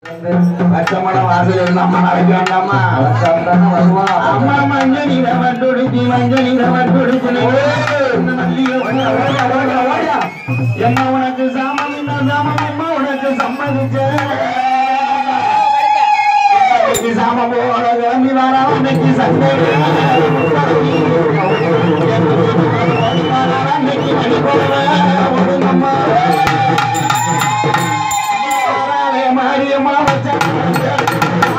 பச்சமடம் வாசல் அம்மா நாளைக்கு வேண்டாமா அம்மா மஞ்சள் நீரை மட்டுடுச்சு மஞ்சள் நீரை மட்டுடுச்சு என்ன உனக்கு சாமம் என்ன சாமம் அம்மா உனக்கு சம்மதிச்ச சாமம் போல கிளம்பி வர அன்னைக்கு சண்டை அன்னைக்கு மணி போல ஒழுங்கம்மா மாரியம்மா வச்ச